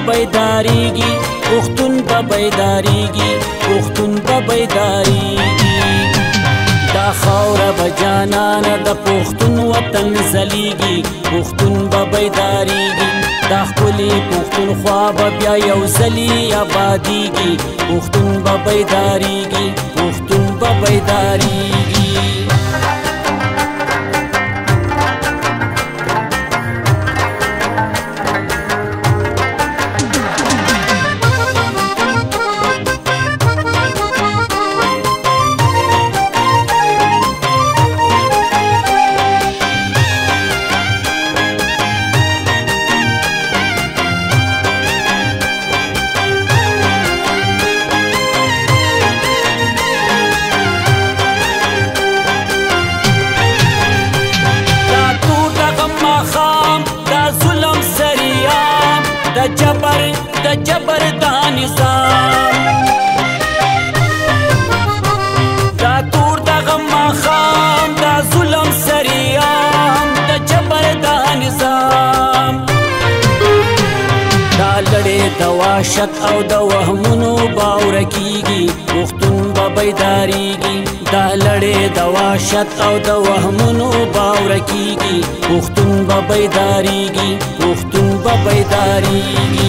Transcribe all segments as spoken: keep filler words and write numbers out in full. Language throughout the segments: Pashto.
بیداریږي پښتون به بیداریږي پښتون به بیداریږي دا خاوره به جانانه د پښتون وطن ځلیږي پښتون به بیداریږي دا ښکلي پښتونخوا به بیا یو ځلي ابادیږي پښتون به بیداریږي پښتون به بیداریږي د جبر د جبر دا نظام دا تور دغه ماښام دا ظلم سریام د جبر دا نظام دا لړې د وحشت او د وهمونو باور کیږي پښتون به بیداریږي دا لړې د وحشت او د وهمونو باور کیږي پښتون به بیداریږي پښتون به بیداریږي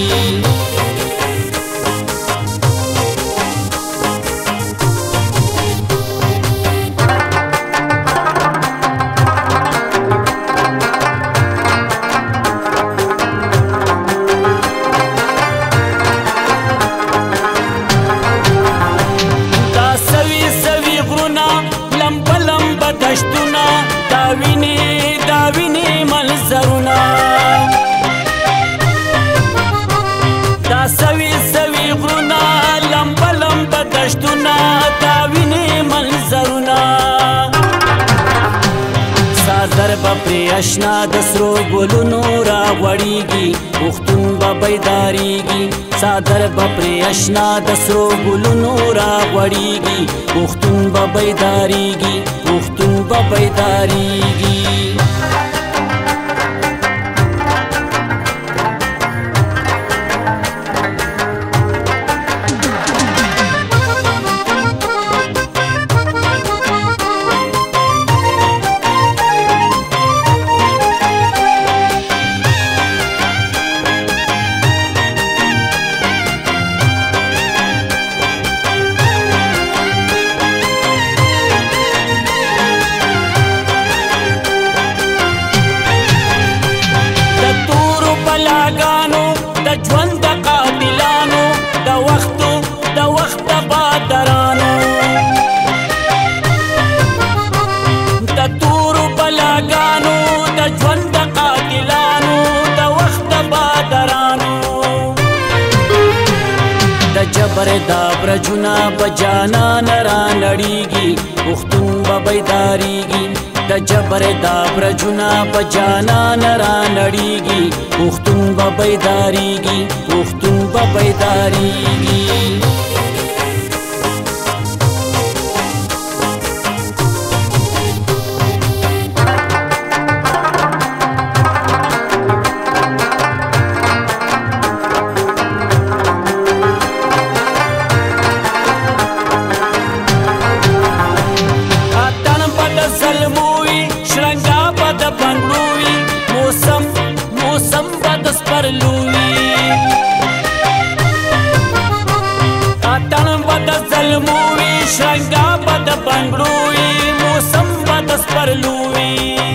دشتونه دا ویني دا ویني منظرونه دا سوي سوي غرونه لمبه لمبه دشتونه دا ویني منظرونه څادر به پرې اشنا د سرو ګلونو راغوړېږي پښتون به بیداریږي څادر به پرې اشنا د سرو ګلونو راغوړېږي پښتون به بیداریږي پښتون به بیداریږي د ژوند د قاتلانو د وختو د وخت د بادرانو د تورو بلاګانو د ژوند د قاتلانو د وخت د بادرانو د جبر د برجونه به جانان رانړېږي پښتون به بیداریږي د جبر د برجونه په جانان رانړېږي پښتون به بیداریږي پښتون به بیداریږي شرنګا به د بنګړوي موسم به د سپرلوي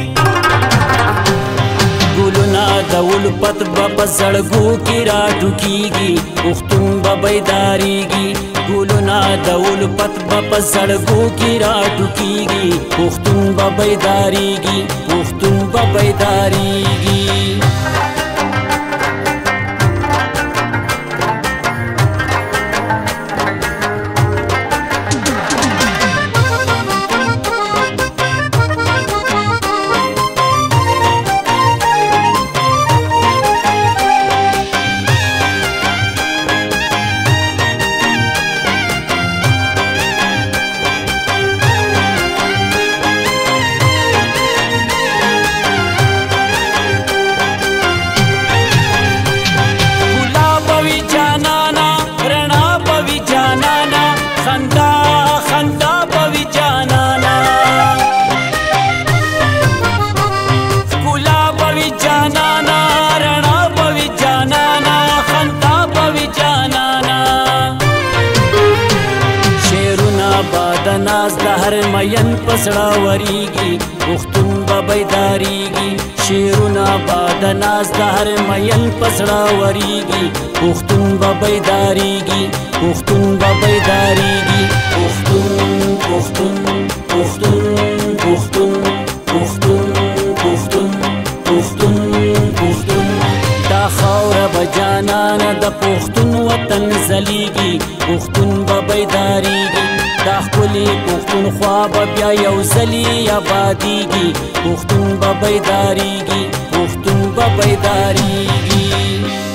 ګلونه د الفت به په زړګو کې راټوکېږي پښتون به بیداریږي ګلونه د الفت به په زړګو کې راټوکېږي پښتون به بیداریږي پښتون به بیداریږي هر مین پسړه وریږي پښتون به بیداریږي شعرونه به د ناز د هر مین پسړه وریږي پښتون به بیداریږي پښتون به بیداریږي پښتون پښتون پښتون پښتون پښتون پښتون پښتون پښتون دا خاوره به جانانه د پښتون وطن ځلیږي پښتون به بیداریږي دا ښکلي پښتونخوا به بیا یو ځلي ابادیږي پښتون به بیداریږي پښتون به بیداریږي